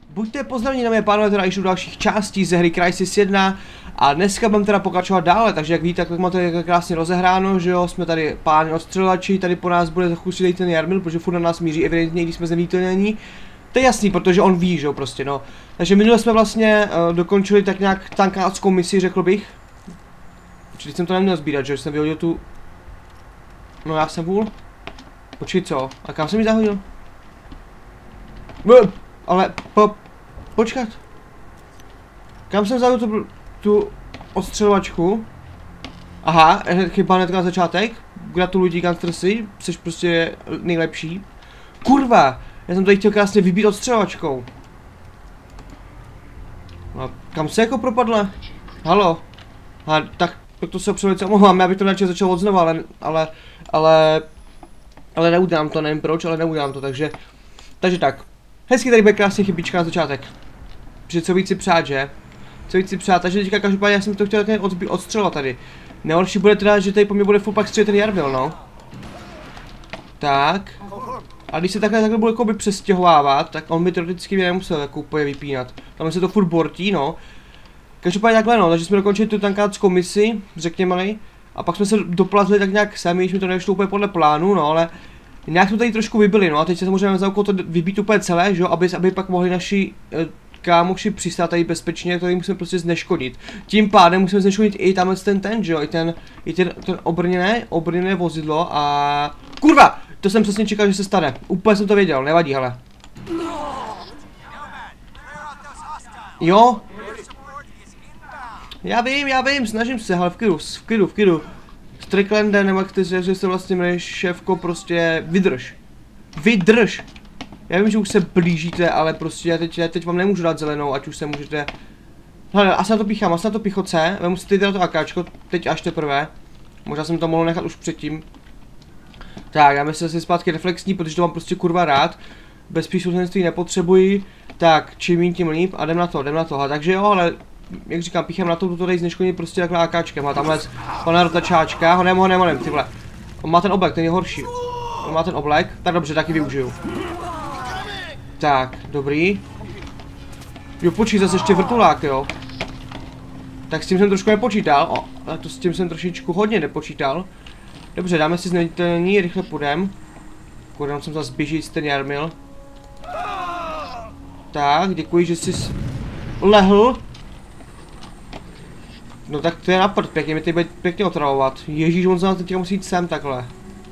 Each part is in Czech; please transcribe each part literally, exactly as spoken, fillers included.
Buďte pozdravení, dámy a pánové, teda již u dalších částí ze hry Crysis jedna a dneska budeme teda pokračovat dále, takže jak víte, tak máte krásně rozehráno, že jo, jsme tady páni odstřelači, tady po nás bude zachusilý ten Jarmil, protože furt na nás míří evidentně, když jsme zranitelní. To je jasný, protože on ví, že jo, prostě no. Takže minule jsme vlastně uh, dokončili tak nějak tankáckou misi, řekl bych. Počkej, jsem to neměl sbírat, že jsem vyhodil tu... No já jsem vůl. Počkej, co? A kam jsem ji zahodil? B ale po... Počkat. Kam jsem zahodil tu, tu odstřelovačku? Aha, chyba hned na začátek. Gratuluji ti, Gunstersi, jsi prostě nejlepší. Kurva! Já jsem tady chtěl krásně vybít odstřelovačkou. A kam se jako propadla? Halo? A tak, tak to se opřevelice omlouvám, já bych to radši začal od znova, ale, ale, ale, ale neudělám to, nevím proč, ale neudělám to, takže, takže tak. Hezky tady bude krásně chybička na začátek. Protože co víc si přát, že? Co víc si přát, takže teďka každopádně já jsem to chtěl také odstřelovat tady. Nejhorší bude teda, že tady po mě bude full pak střílet ten Jarmil, no. Tak. A když se takhle takhle bude jakoby přestěhovávat, tak on by teoreticky mě nemusel jako úplně vypínat. Tam se to furt bortí, no. Každopádně takhle, no, takže jsme dokončili tu tankáckou misi, řekněme, a pak jsme se doplazili tak nějak sami, když mi to nešlo úplně podle plánu, no, ale nějak jsme tady trošku vybili, no, a teď se samozřejmě za úkol to vybít úplně celé, že jo, aby, aby pak mohli naši eh, kámoši přistát tady bezpečně, který musíme prostě zneškodit. Tím pádem musíme zneškodit i tamhle ten ten, že jo, i ten, i ten, ten obrněné, obrněné vozidlo a... Kurva! To jsem přesně čekal, že se stane. Úplně jsem to věděl, nevadí, hele. Jo? Já vím, já vím, snažím se, ale v klidu, v klidu, v klidu. Stricklande, nebo jak ty že se vlastně jmenuješ, šéfko, prostě vydrž. Vydrž! Já vím, že už se blížíte, ale prostě já teď, já teď vám nemůžu dát zelenou, ať už se můžete... Hele, asi na to píchám, asi na to pichoce, vemu si teď to akáčko, teď až teprve. Možná jsem to mohl nechat už předtím. Tak, dáme se zase zpátky reflexní, protože to mám prostě kurva rád. Bez příslušenství nepotřebuji. Tak, čím méně, tím líp a jdem na to, jdem na to. A takže jo, ale jak říkám, píchám na to, tuto dej zneškodně prostě takhle akáčkem. A tamhle pana rotačáčka, honem, honem, honem, ty vole. On má ten oblek, ten je horší. On má ten oblek, tak dobře, taky využiju. Tak, dobrý. Jo, počít zase ještě vrtulák, jo. Tak s tím jsem trošku nepočítal, o, ale to s tím jsem trošičku hodně nepočítal. Dobře, dáme si zneviditelný, rychle půjdem. Kurva, jsem zase běžíc ten Jarmil. Tak, děkuji, že jsi lehl. No tak to je napad, pěkně mi tady bude pěkně otravovat. Ježíš, on se nás teďka musí jít sem takhle.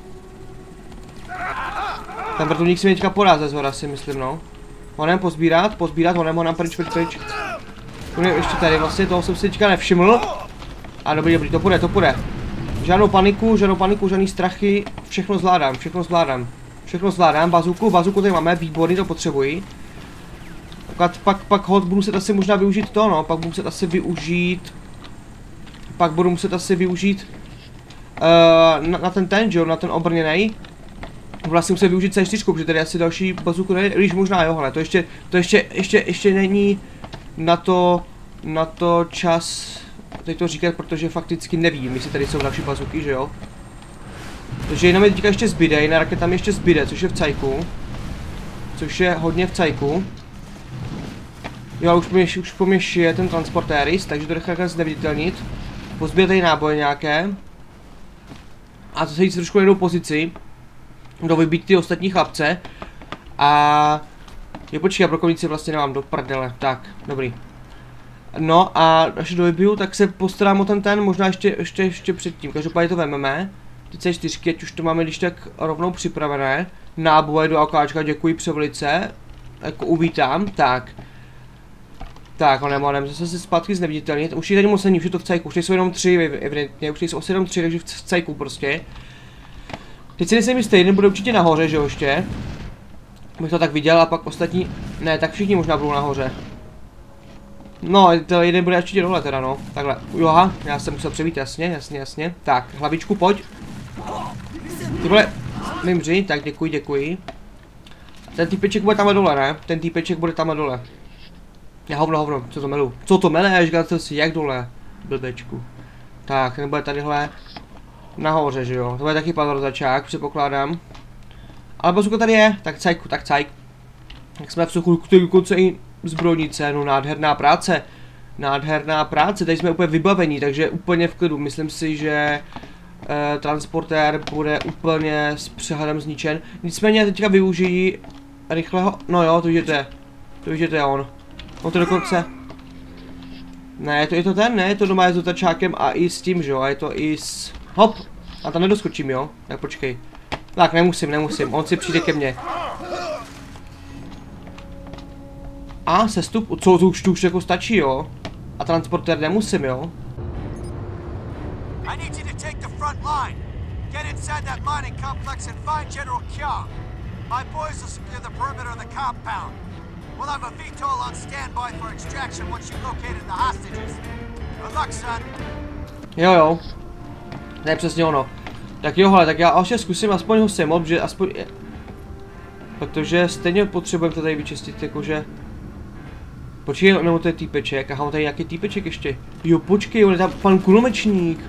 Ten vrtulník si mě teďka podá ze zhora, si myslím, no. Honem pozbírat, pozbírat, honem, honem, pryč, pryč, pryč. On je ještě tady, vlastně toho jsem si teďka nevšiml. A dobrý, dobrý, to půjde, to půjde. Žádnou paniku, žádnou paniku, žádný strachy, všechno zvládám, všechno zvládám. Všechno zvládám, bazuku, bazuku tady máme, výborný, to potřebuji. Pak, pak, pak hod budu muset asi možná využít to, no, pak budu muset asi využít... Pak budu muset asi využít... Uh, na, na ten ten, jo, na ten obrněnej. Vlastně musím využít C čtyři, protože tady asi další bazuku nejde, když možná jo, hele, to ještě, to ještě, ještě, ještě není na to, na to čas... Teď to říkat, protože fakticky nevím, jestli tady jsou další bazuky, že jo. Takže jenom je teďka ještě zbyde, jiná raketa tam ještě zbyde, což je v cajku. Což je hodně v cajku. Jo, už po mě, už po mě šije ten transportéris, takže to nechám zneviditelnit. Pozbírat tady náboje nějaké. A to se jít trošku na jinou pozici. Do vybít ty ostatní chlapce. A... Je počkej, já brokovnici vlastně nemám do prdele, tak, dobrý. No a až dojbiju, tak se postarám o ten ten, možná ještě, ještě, ještě předtím, každopádně to vememe. Ty C čtyři, ať už to máme když tak rovnou připravené. Náboje do akáčka, děkuji převelice. Jako uvítám, tak. Tak, honem, honem, zase se zpátky zneviditelnit. Už je tady moc není, už je to v cajku, už nejsou jenom tři, evidentně, už nejsou asi jenom tři, takže v cajku prostě. Teď si nejsem jistý, jeden bude určitě nahoře, že jo, ještě. Bych to tak viděl a pak ostatní, ne, tak všichni možná budou nahoře. No, to jeden bude určitě dole teda, no. Takhle, joha, já jsem musel přebít, jasně, jasně, jasně. Tak, hlavičku, pojď. Ty vole, vymři, tak děkuji, děkuji. Ten týpeček bude tamhle dole, ne? Ten týpeček bude tamhle dole. Já hovno, hovno, co to melu? Co to mele, říkal jsem si, jak dole? Blbečku. Tak, ten bude tadyhle nahoře, že jo? To bude taky pan rozačák, předpokládám. Ale bazuka tady je, tak cajku, tak cajk. Jak jsme v suchu, který dokonce i zbrojnice, no nádherná práce. Nádherná práce, tady jsme úplně vybavení, takže úplně v klidu. Myslím si, že e, transportér bude úplně s přehledem zničen. Nicméně teďka využijí rychlého, no jo, to vidíte, to vidíte on. On to dokonce, ne, to je to ten, ne, je to doma je s dotačákem a i s tím, že jo, a je to i s, hop, a tam nedoskočím, jo, tak počkej. Tak nemusím, nemusím, on si přijde ke mně. A sestup, co, to už, to už jako stačí, jo. A transportér nemusím, jo. Jo, jo. To je přesně ono. Tak jo, hele, tak já ještě zkusím aspoň ho sem, že aspoň... Protože stejně potřebujeme to tady vyčistit, jakože... Počkej, nebo to je týpeček, aha, on tady nějaký týpeček ještě. Jo, počkej, on je tam pan kulomečník.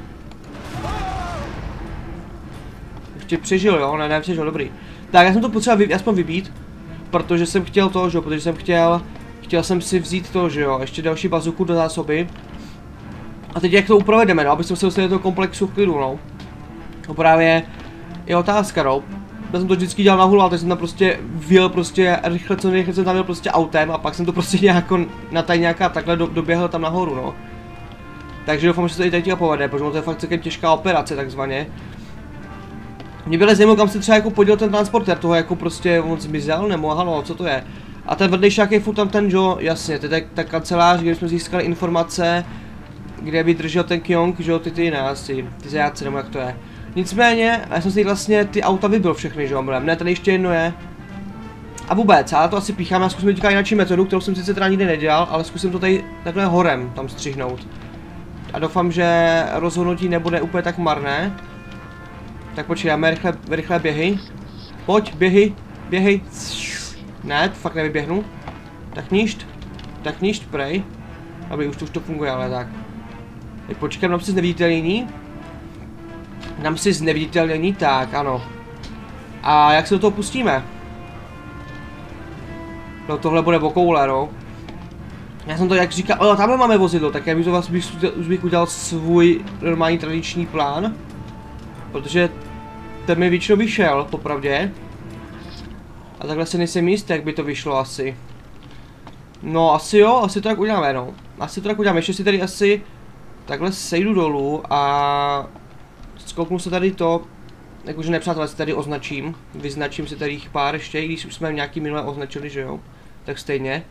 Ještě přežil, jo, ne, ne, přežil, dobrý. Tak, já jsem to potřeboval vy, aspoň vybít, protože jsem chtěl to, že jo, protože jsem chtěl, chtěl jsem si vzít to, že jo, ještě další bazuku do zásoby. A teď jak to uprovedeme, no, abychom se dostali do toho komplexu v klidu, no. No právě je otázka, no. Já jsem to vždycky dělal na hulu, ale teď jsem tam prostě vyjel prostě rychle, co nejrychle jsem tam jel prostě autem a pak jsem to prostě nějako na tady nějaká takhle do, doběhl tam nahoru, no. Takže doufám, že se to i teď povede, protože to je fakt celkem těžká operace takzvaně. Mě bylo zajímavé, kam se třeba jako poděl ten transportér, toho jako prostě on zmizel, nebo halo, co to je. A ten vedlejšák je furt tam ten, jo, jasně, to je ta kancelář, kde jsme získali informace, kde by držel ten Kyong, že jo, ty ty nás, ty, ty zajáci, nebo jak to je. Nicméně, já jsem si vlastně ty auta vybil všechny, že jo, ne, tady ještě jedno je. A vůbec, já to asi píchám, já zkusím teďka jináčí metodu, kterou jsem sice teda nikdy nedělal, ale zkusím to tady takhle horem tam střihnout. A doufám, že rozhodnutí nebude úplně tak marné. Tak počkej, dáme rychle, rychle běhy. Pojď, běhy, běhy. Ne, fakt nevyběhnu. Tak nížt, tak nížt, prej. Aby už to, už to funguje, ale tak. Teď počkám, dám si zneviditelnění. Dám si zneviditelnění, tak, ano. A jak se do toho pustíme? No tohle bude bokoule, no. Já jsem to jak říkal, ale tamhle máme vozidlo, tak já bych to vás bych, už bych udělal svůj normální tradiční plán. Protože ten mi většinou vyšel, popravdě. A takhle se nejsem jistý, jak by to vyšlo asi. No asi jo, asi to tak uděláme, no. Asi to tak uděláme, ještě si tady asi takhle sejdu dolů a zkouknu se tady to, jakože nepřátelé si tady označím, vyznačím si tady jich pár ještě, i když už jsme nějaký minule označili, že jo, tak stejně.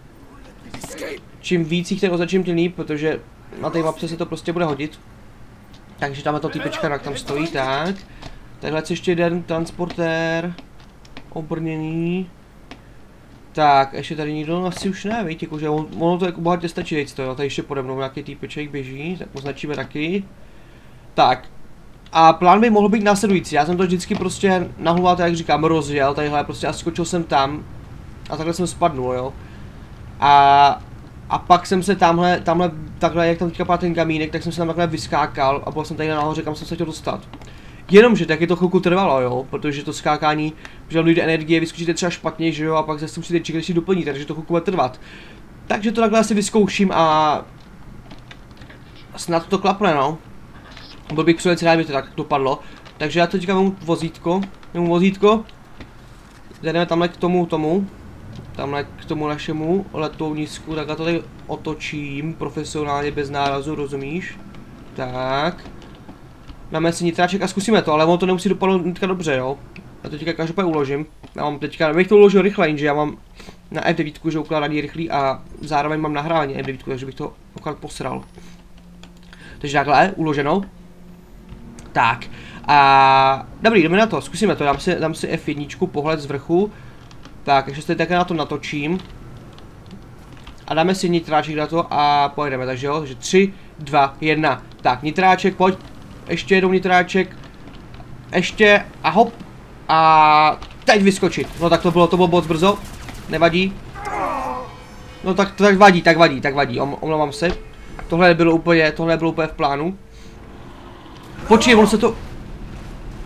Čím víc jich tady označím, tím líp, protože na té mapce se to prostě bude hodit. Takže tam je to týpečka, jak tam stojí, tak. Takhle ještě jeden transportér, obrněný. Tak, ještě tady nikdo asi už ne, víte, jakože on, ono to jako bohatě stačí, dejte to, jo, tady ještě pode mnou nějaký týpeček běží, tak označíme taky. Tak, a plán by mohl být následující, já jsem to vždycky prostě nahuval, tak jak říkám, rozjel, tadyhle prostě a skočil jsem tam a takhle jsem spadnul, jo. A, a pak jsem se tamhle, tamhle, takhle, jak tam teďka padl ten kamínek, tak jsem se tam takhle vyskákal a byl jsem tady nahoře, kam jsem se chtěl dostat. Jenomže taky to chvilku trvalo, jo, protože to skákání, že dojde energie, vyskočíte třeba špatně, že jo, a pak zase musíte čekat, když si doplní, takže to chvilku bude trvat. Takže to takhle asi vyzkouším a snad to klapne, no. Byl bych přijel rád, by to tak dopadlo. Takže já teďka mám vozítko, mám vozítko. Jdeme tamhle k tomu, tomu. Tamhle k tomu našemu letounisku, takhle to tady otočím, profesionálně, bez nárazu, rozumíš? Tak. Dáme si nitráček a zkusíme to, ale ono to nemusí dopadnout teďka dobře, jo. Já to teďka každopádně uložím. Já mám teďka, bych to uložil rychle, jenže já mám na F devět, že ukládání rychlý a zároveň mám nahrávání F devět, takže bych to opravdu posral. Takže takhle, uloženo. Tak. A dobrý, jdeme na to, zkusíme to, dám si, dám si F jedna, pohled z vrchu. Tak, ještě se také na to natočím. A dáme si nitráček na to a pojedeme, takže jo, takže tři, dva, jedna. Tak, nitráček, pojď. Ještě jednou nitráček. Ještě a hop. A teď vyskočit. No tak to bylo, to bylo moc brzo. Nevadí. No tak to tak vadí, tak vadí, tak vadí, omlouvám se. Tohle bylo úplně, tohle bylo úplně v plánu. Počkej, on se to...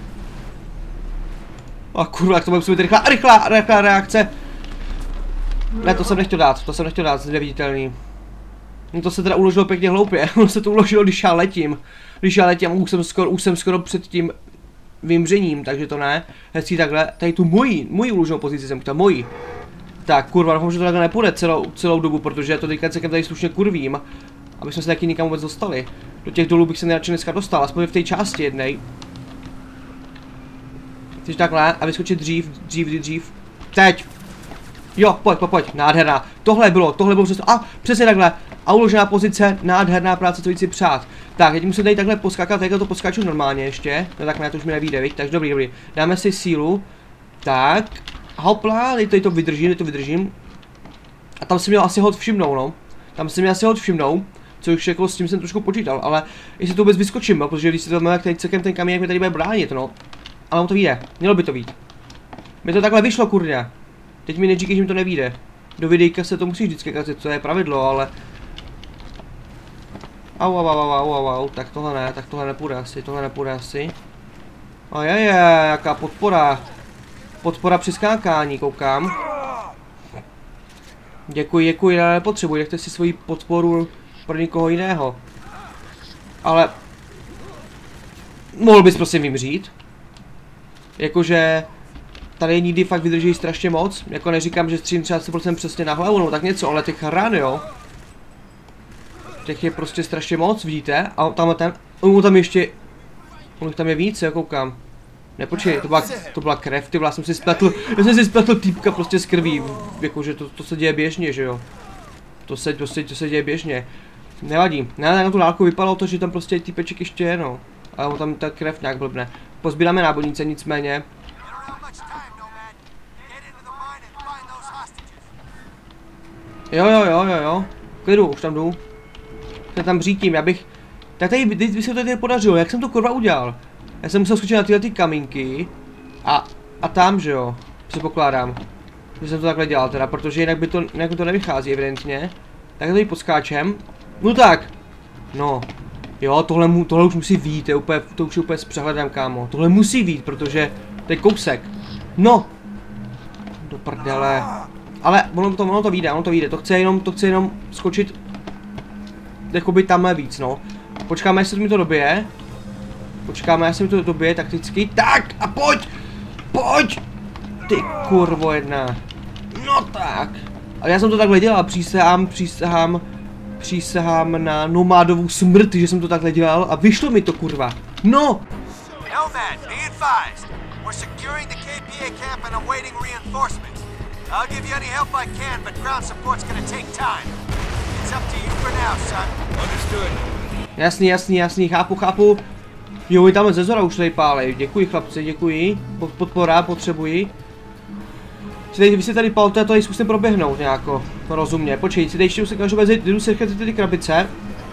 A kurva, jak to bude rychlá, rychlá, rychlá reakce. Ne, to jsem nechtěl dát, to jsem nechtěl dát, neviditelný. No to se teda uložilo pěkně hloupě, ono se to uložilo, když já letím. Když já letím, už jsem skoro, už jsem skoro před tím vymřením, takže to ne. Hezký takhle, tady tu moji, moji uloženou pozici jsem chtěl, moji. Tak, kurva, doufám, že to takhle nepůjde celou, celou dobu, protože to teďka celkem tady slušně kurvím. Aby jsme se taky nikam vůbec dostali. Do těch dolů bych se nejradši dneska dostal, aspoň v té části jednej. Chceš takhle a vyskočit dřív, dřív, dřív. Teď! Jo, pojď, pojď, pojď, nádherná. Tohle bylo, tohle bylo přesně, a přesně takhle. A uložená pozice, nádherná práce, co víc si přát. Tak, teď musím tady takhle poskakat, takhle to poskáču normálně ještě. No tak ne, to už mi nevíde, viď? Takže dobrý, dobrý. Dáme si sílu. Tak. Hopla, tady to vydržím, tady to vydržím. A tam si měl asi hod všimnout, no. Tam si měl asi hod všimnout. Což jako s tím jsem trošku počítal, ale jestli to vůbec vyskočím, no, protože když si to máme, jak tady celkem ten kamínek mi tady bude bránit, no. Ale on to vyjde, mělo by to být. Mi to takhle vyšlo, kurňa. Teď mi neříkej, že mi to nevíde. Do videjka se to musí vždycky kazit, to je pravidlo, ale... Au, au, au, au, au, au, tak tohle ne, tak tohle nepůjde asi, tohle nepůjde asi. A je, je, jaká podpora. Podpora při skákání, koukám. Děkuji, děkuji, ale nepotřebuji, nechte si svoji podporu pro někoho jiného. Ale... Mohl bys prosím vymřít? Jakože... Tady nikdy fakt vydrží strašně moc, jako neříkám, že střílím třeba sto procent přesně na hlavu, no tak něco, ale těch ran, jo. Těch je prostě strašně moc, vidíte, a tamhle ten, on tam ještě, on tam je víc, jo, koukám. Nepočkej, to byla, to byla krev, ty já jsem si spletl, já jsem si spletl týpka prostě z krví, jakože to, to se děje běžně, že jo. To se, to se, to se děje běžně. Nevadí, ne, na tu dálku vypadalo to, že tam prostě týpeček ještě je, no. Ale tam ta krev nějak blbne. Pozbíráme nábojnice nicméně. Jo, jo, jo, jo, jo. Klidu, už tam jdu. Já tam říkím, já bych... Tak tady by, by se to tady podařilo, jak jsem to kurva udělal? Já jsem musel skočit na tyhle ty kamínky. A, a tam, že jo. Předpokládám. Že jsem to takhle dělal teda, protože jinak by to, jinak to nevychází evidentně. Tak tady podskáčem. No tak. No. Jo, tohle, mu, tohle už musí vít, to, úplně, to už je úplně s přehledem, kámo. Tohle musí vít, protože to je kousek. No. Do prdele. Ale ono to, ono to vyjde, ono to vyjde, to chce jenom, to chce jenom skočit jakoby tamhle víc, no. Počkáme, jestli mi to dobije. Počkáme, jestli mi to dobije takticky. Tak a pojď! Pojď! Ty kurvo jedna. No tak. Ale já jsem to takhle dělal, přísahám, přísahám, přísahám na nomádovou smrt, že jsem to takhle dělal a vyšlo mi to, kurva. No! I'll give you any help I can, but ground support's gonna take time. It's up to you for now, son. Understood. Jasný, jasný, jasný, chápu, chápu. Jo, vy tam ze zhora už tady pálej. Děkuji, chlapci, děkuji. Podpora, potřebuji. Vy si tady palte, já to tady zkusím proběhnout nějako. Rozumně, počkej, si ještě se každou vezit, jdu si ty, ty krabice.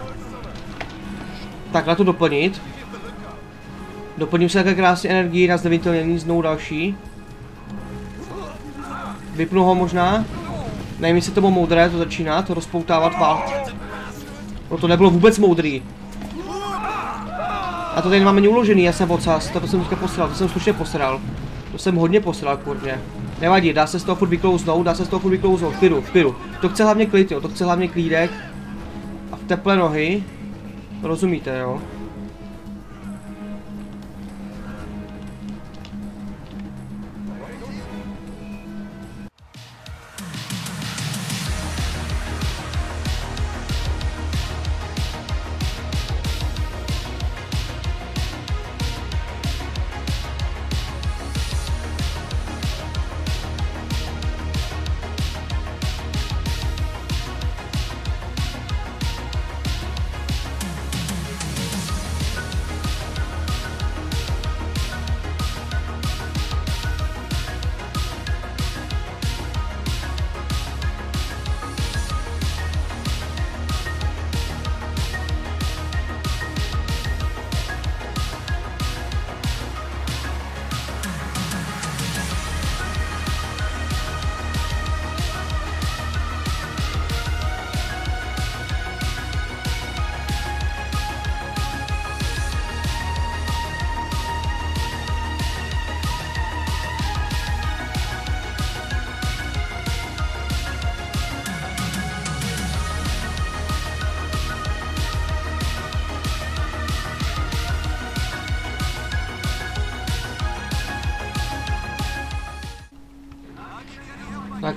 Takhle to doplnit. Doplním se takhle krásně energii na znevitelnění, znovu další. Vypnu ho možná. Nevím, jestli to bylo moudré, to začíná, to rozpoutávat vál. No to nebylo vůbec moudrý. A to tady nemáme ani uložený, já jsem ocas, to jsem teďka posral, to jsem slušně posral. To jsem hodně posral, kurně. Nevadí, dá se z toho furt vyklouznout, dá se z toho furt vyklouznout, v klidu, v klidu. To chce hlavně klid, jo, to chce hlavně klídek. A v teplé nohy. Rozumíte, jo?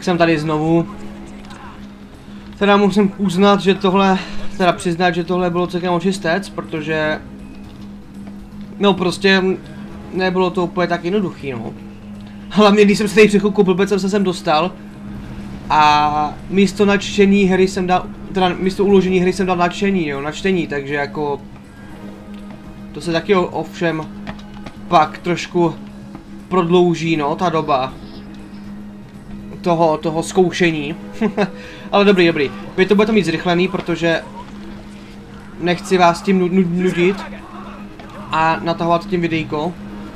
Tak jsem tady znovu. Teda musím uznat, že tohle, teda přiznat, že tohle bylo celkem očistec, protože no prostě nebylo to úplně tak jednoduchý, no. Hlavně když jsem se tady přechůkl blbec, jsem se sem dostal a místo načtení hry jsem dal, teda místo uložení hry jsem dal načtení, jo, načtení, takže jako to se taky ovšem pak trošku prodlouží, no, ta doba toho, toho zkoušení. Ale dobrý, dobrý. Vy to budete mít zrychlený, protože nechci vás tím nudit a natahovat tím videjko.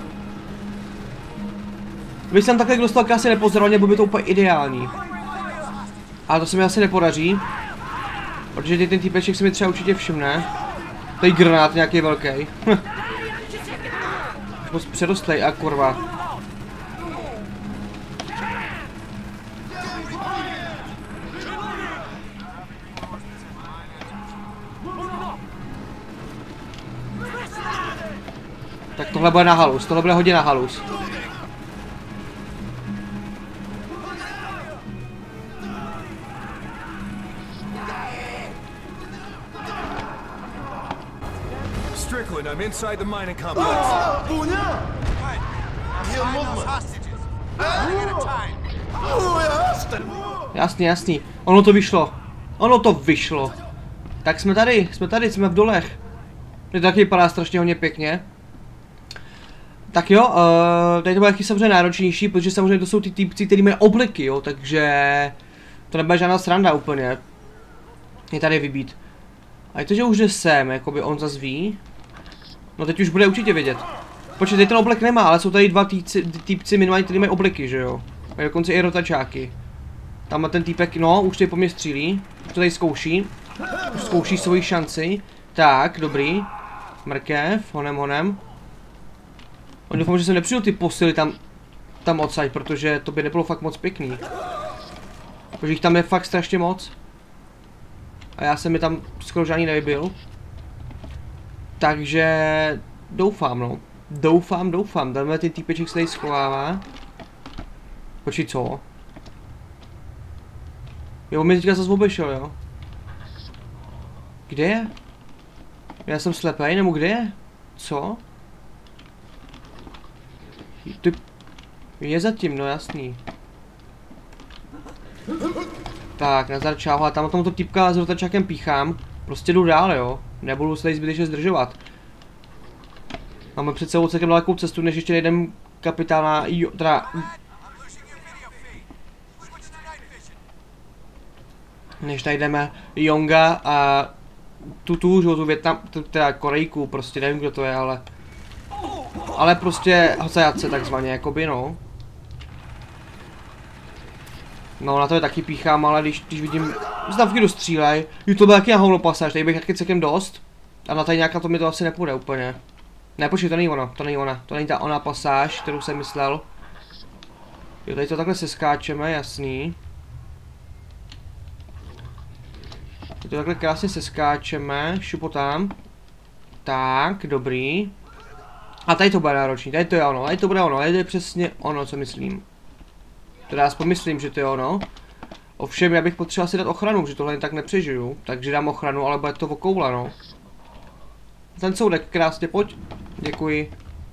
Když jsem takhle dostal krásně nepozorovaně, bylo by to úplně ideální. Ale to se mi asi nepodaří. Protože ten týpeček se mi třeba určitě všimne. Tady granát nějaký velký. Už moc předostlej a kurva. Tak tohle bude na halus, tohle bude hodně na halus. Strickland, I'm inside the mining complex. Good. Find those hostages. One at a time. Jasný, jasný. Ono to vyšlo. Ono to vyšlo. Tak jsme tady, jsme tady, jsme v dolech. To taky vypadá strašně hodně pěkně. Tak jo, uh, tady to bude taky samozřejmě náročnější, protože samozřejmě to jsou ty týpci, který mají obleky, jo, takže to nebude žádná sranda úplně. Je tady vybít. A je to, že už jde sem, jakoby on zase ví. No teď už bude určitě vědět. Počkej, tady ten oblek nemá, ale jsou tady dva týpci, týpci minimálně, který mají obleky, že jo. Mají dokonce i rotačáky. Tam ten týpek, no, už tady po mně střílí. Už to tady zkouší. Už zkouší svoji šanci. Tak, dobrý. Mrkev, honem, honem. Oni doufám, že se nepřijdu ty posily tam, tam odsaď, protože to by nebylo fakt moc pěkný. Protože jich tam je fakt strašně moc. A já jsem mi tam skoro žádný nevybil. Takže doufám, no. Doufám, doufám. Tenhle ten týpeček se tady schovává. Počkej, co? Jo, on mě teďka zase obešel, jo. Kde je? Já jsem slepej, nebo kde je? Co? Ty... Je zatím, no jasný. Tak, nazdar, čau, a tam tomuto typka s rotačákem píchám. Prostě jdu dál, jo. Nebudu se tady zbytečně zdržovat. Máme před sebou celkem dalekou cestu, než ještě nejdem kapitána, jo, teda... Než najdeme Jonga a Tutu, že tu Větnam, teda Korejku, prostě nevím, kdo to je, ale... Ale prostě Hosajatce takzvaně, jakoby, no. No, na to je taky píchám, ale když, když vidím, zdavky dostřílej, jo, to byl taky na hovno pasáž, tady bych taky celkem dost. A na tady nějaká to mi to asi nepůjde úplně. Ne, počkej, to není ono, to není ona, to není ta ona pasáž, kterou jsem myslel. Jo, tady to takhle se skáčeme, jasný. Tady to takhle krásně se skáčeme, šupotám. Tak, dobrý. A tady to bude náročný, tady to je ono, tady to bude ono, tady to je přesně ono, co myslím. Teda aspoň myslím, že to je ono. Ovšem, já bych potřeboval si dát ochranu, že tohle jen tak nepřežiju. Takže dám ochranu, ale bude to vokoula, no. Ten soudek, krásně, pojď. Děkuji.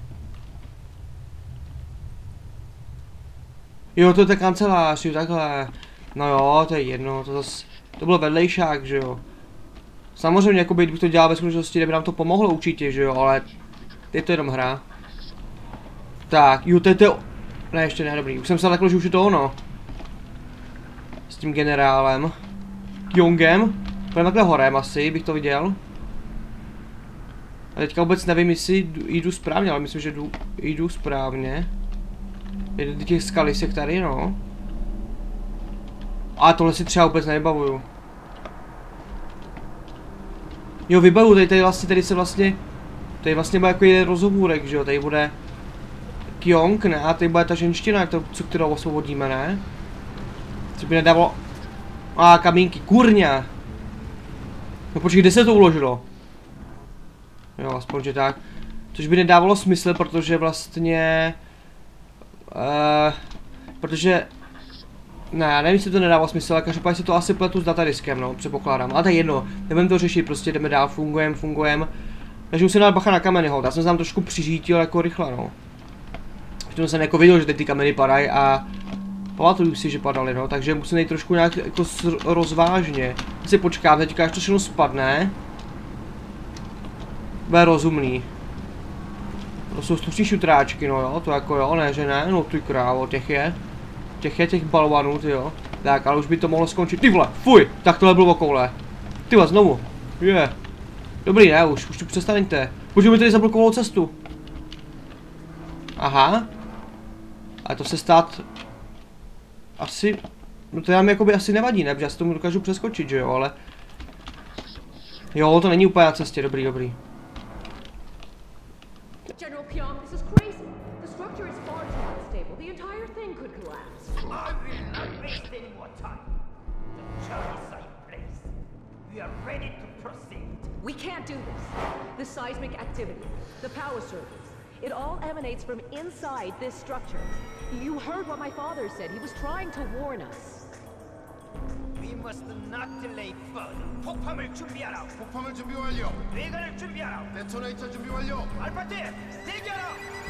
Jo, to je ta kancelář, jo, takhle. No jo, to je jedno, to zase... To byl vedlejšák, že jo. Samozřejmě, jakoby, kdybych to dělal ve skutečnosti, kdyby nám to pomohlo určitě, že jo, ale... Je to jenom hra. Tak, jo, to je to... Ne, ještě ne, dobrý, už jsem se takhle, že už je to ono. S tím generálem. Jongem. Půjdeme takhle horem asi, bych to viděl. A teďka vůbec nevím, jestli jdu správně, ale myslím, že jdu, jdu správně. Jeden z těch skalisek tady, no. A tohle si třeba vůbec nevybavuju. Jo, vybavuju, tady, tady vlastně, tady se vlastně... Tady vlastně bude jako jeden rozhovůrek, že jo, tady bude... Kyong, ne? A tady bude ta ženština, co kterou osvobodíme, ne? Co by nedávalo... A kamínky, kurňa! No počkej, kde se to uložilo? Jo, aspoň, že tak. Což by nedávalo smysl, protože vlastně... Uh, protože... Ne, já nevím, jestli to nedává smysl, ale každopádně si to asi pletu s datadiskem, no, předpokládám. Ale to je jedno, nebudeme to řešit, prostě jdeme dál, fungujeme, fungujeme. Takže musím dát bacha na kameny, ho. Já jsem se tam trošku přiřítil jako rychle, no. Protože jsem jako viděl, že teď ty kameny padají a pamatuju si, že padaly, no, takže musím jít trošku nějak jako rozvážně. Si počkám, teďka až to všechno spadne. Bude rozumný. To jsou slušní šutráčky, no jo, to jako jo, ne, že ne, no ty krávo, těch je. Těch je těch balvanů, ty jo. Tak, ale už by to mohlo skončit, ty vole, fuj, tak tohle bylo koule. Ty vole, znovu, je. Yeah. Dobrý, ne, už, už tu přestaňte. Počkej, mi tady zablokovalo cestu. Aha. Ale to se stát... Asi... No to nám jakoby asi nevadí, ne, protože já si tomu dokážu přeskočit, že jo, ale... Jo, to není úplně na cestě, dobrý, dobrý. General Pyong, this is crazy. The structure is far too unstable. The entire thing could collapse. I will not waste any more time. The charges are in place. We are ready to proceed. We can't do this. The seismic activity, the power surges, it all emanates from inside this structure. You heard what my father said. He was trying to warn us. We must not delay further. 폭함을 준비하라. 폭파물 준비 완료. 뇌관을 준비하라. 데토네이터 준비 완료. 알파팀, 대기하라.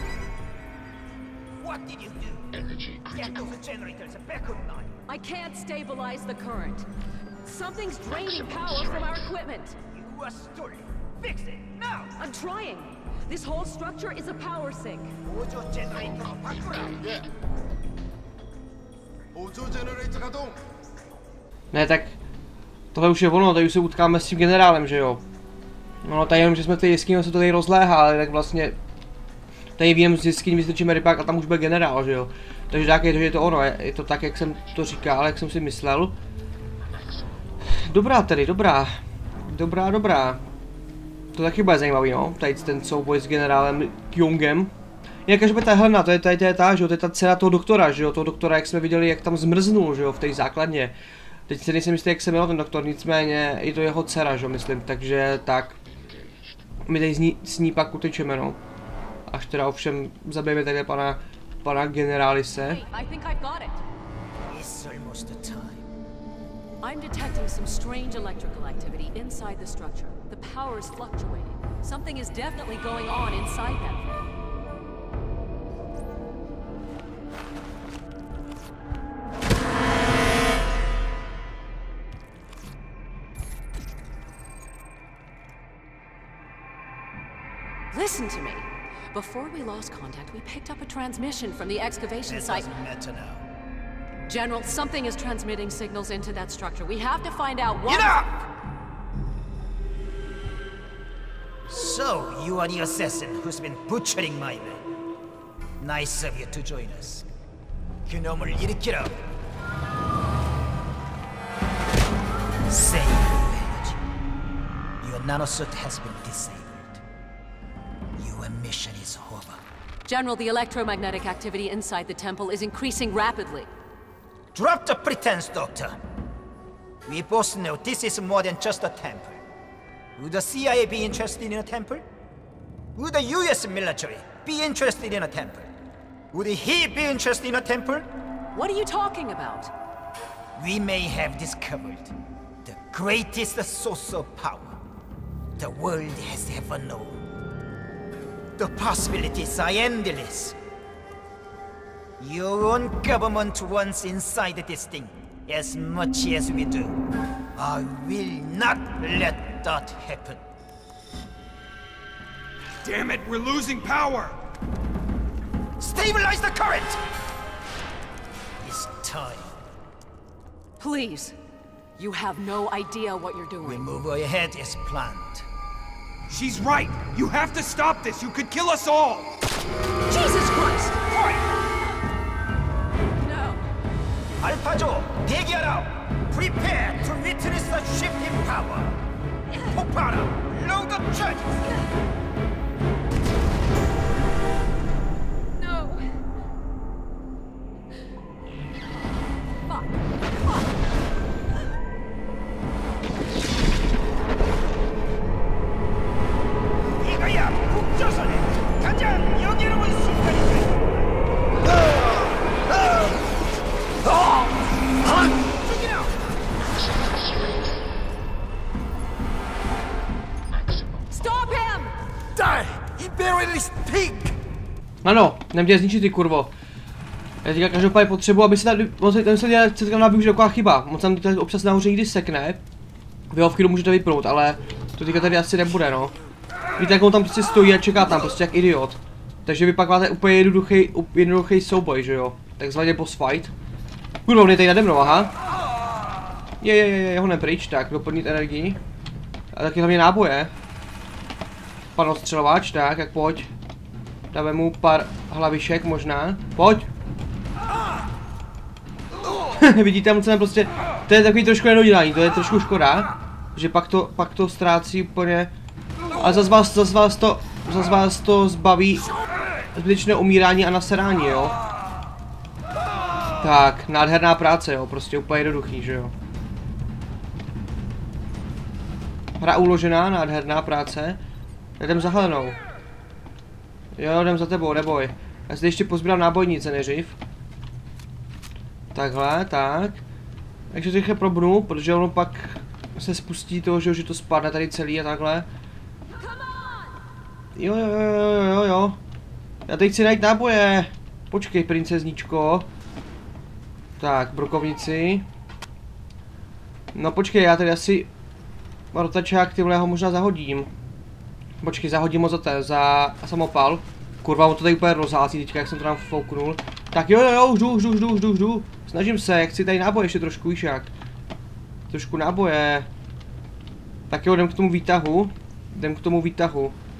What did you do? Energy Get those generators back online. I can't stabilize the current. Something's draining power from our equipment. You are stolen. Fix it now. I'm trying. This whole structure is a power sink. 보조 제너레이터로 바꾸라. 예. 보조 제너레이터 가동. Ne, tak... Tohle už je ono, tady už se utkáme s tím generálem, že jo. No, tady jenom, že jsme v té jeskyni, se to tady rozléhá, ale tak vlastně... Tady vím z jeskyni, vystrčíme rybák a tam už byl generál, že jo. Takže tak je to, že je to ono, je, je to tak, jak jsem to říkal, jak jsem si myslel. Dobrá tedy, dobrá. Dobrá, dobrá. To taky bude zajímavý, no, tady ten souboj s generálem Kyongem. Jinak každopádně ta Helena, to je, to je, to je ta, že jo, to je ta dcera toho doktora, že jo, toho doktora, jak jsme viděli, jak tam zmrznul, že jo, v té základně. Teď si nejsem jistý, jak se jmenuje ten doktor, nicméně je to jeho dcera, že jo, myslím, takže tak. My tady s ní, s ní pak utečeme, no. Až teda ovšem zabijeme takhle pana, pana generálise. Hey, I think I've got it. It's almost the time. I'm detecting some strange electrical activity inside the structure. The power is fluctuating. Something is definitely going on inside that thing. Listen to me. Before we lost contact, we picked up a transmission from the excavation It site. doesn't matter now. General, something is transmitting signals into that structure. We have to find out what... Enough! So, you are the assassin who's been butchering my men. Nice of you to join us. 그놈을 일으키라. Save energy. Your nanosuit has been disabled. Your mission is over. General, the electromagnetic activity inside the temple is increasing rapidly. Drop the pretense, Doctor. We both know this is more than just a temple. Would the C I A be interested in a temple? Would the U S military be interested in a temple? Would he be interested in a temple? What are you talking about? We may have discovered the greatest source of power the world has ever known. The possibilities are endless. Your own government wants inside this thing as much as we do. I will not let that happen. Damn it, we're losing power! Stabilize the current! It's time. Please. You have no idea what you're We doing. move ahead as planned. She's right! You have to stop this! You could kill us all! Jesus Christ! No. 알파조, 대기하라! Prepare to witness the shift in power! 폭발하라! Load the charges! No. Fuck. Fuck. 이거야 북조선의 가장 영예로운 순간이다! imperialist pig! Ano, neměl zničit ty kurvo. Já teďka každopádně potřebuji, aby se tady, on se, ten se dělá, se tam využít taková chyba. On tam tady občas nahoře někdy sekne. Vy ho v chvíli můžete vypnout, ale to teďka tady asi nebude, no. Víte, jak on tam prostě stojí a čeká tam, prostě jak idiot. Takže vy pak máte úplně jednoduchý, jednoduchý souboj, že jo. Takzvaně boss fight. Kurva, on je tady nade mnou, aha. Je, je, je, je, ho nepryč, tak, doplnit energii. A taky hlavně náboje. Pan ostřelovač, tak, jak pojď. Dáme mu pár hlavišek možná. Pojď! Vidíte, on se prostě, to je takový trošku nedodělání, to je trošku škoda. Že pak to, pak to ztrácí úplně. Ale zas vás, zas vás to, zas vás to zbaví zbytečné umírání a naserání, jo. Tak, nádherná práce, jo, prostě úplně jednoduchý, že jo. Hra uložená, nádherná práce. Jdem za Helenou. Jo, jdem za tebou, neboj. Já si ještě pozbírám nábojnice nejdřív. Takhle, tak. Takže to rychle probnu, protože ono pak se spustí to, že, že to spadne tady celý a takhle. Jo, jo, jo, jo, jo. Já teď chci najít náboje. Počkej, princezničko. Tak, brokovnici. No počkej, já tady asi rotačák tyhle ho možná zahodím. Počkej, zahodím ho za ten, za samopal. Kurva, on to tady úplně rozhází teďka, jak jsem to nám fouknul. Tak jo, jo, jo, už jdu, už jdu, už jdu, už jdu, už jdu. Snažím se, jak chci tady náboje ještě trošku, víš jak. Trošku náboje. Tak jo, jdem k tomu výtahu. Jdem k tomu výtahu.